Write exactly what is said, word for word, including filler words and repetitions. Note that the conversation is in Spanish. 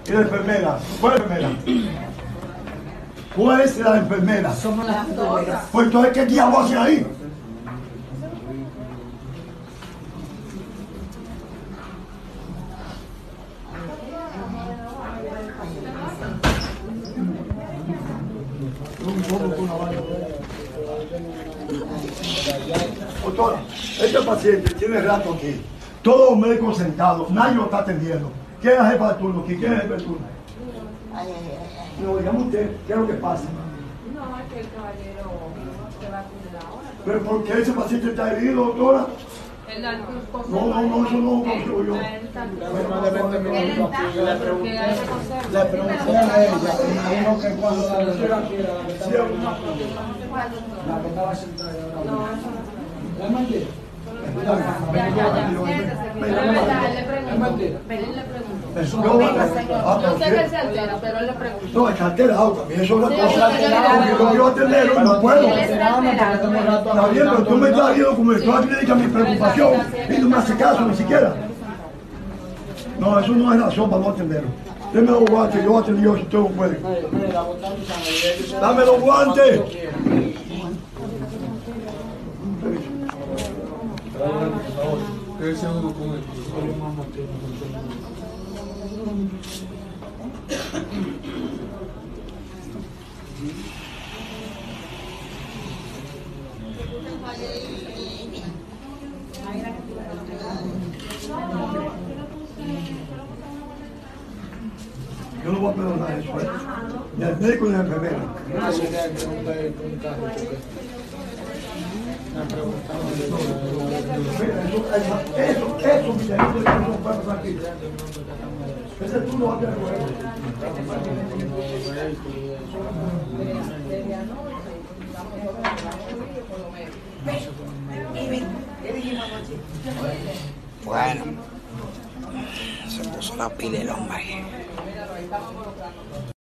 y la enfermera. ¿Cuál es la enfermera? ¿Cuál es la enfermera? Somos las enfermeras. Pues entonces, ¿qué diablos hacen ahí? Doctora, este paciente tiene rato aquí. Todos los médicos sentados, nadie lo está atendiendo. ¿Quién es la jefa de turno aquí? ¿Quién es el jefe de turno? Ay, ay, ay. No, dígame usted, ¿qué es lo que pasa? No, es que el caballero se va a cuidar ahora. ¿Pero por qué ese paciente está herido, doctora? Él da tus cosas. No, no, no, eso no lo consigo yo. Le pregunté a ella, y me dijo que cuando la tercera quiera, la que estaba la que estaba sentada ahora. ¿Es mentira? Ya, ya, ya, siéntese, que es verdad, él le preguntó. Belén le preguntó. Eso No, no, venga, ah, señor. ah, Yo ¿por sé qué? que él se altera, pero él le preguntó. No, está alterado también, eso es una Sí, cosa. está alterado. Porque yo quiero atenderlo y no puedo. Él está alterado. Está bien, pero tú me estás viendo como estoy aquí a mi preocupación y tú me haces caso ni siquiera. No, eso no es razón para no atenderlo. Deme los guantes, yo atendí yo si usted no puede. Dame los guantes. Yo no voy a perdonar eso, ¿eh? Ni al médico ni a la enfermera. Mira, eso, eso, eso, eso, mira, eso, eso no puede pasar aquí. Ese tú no vas a tener con él. Bueno, se puso la pila el hombre.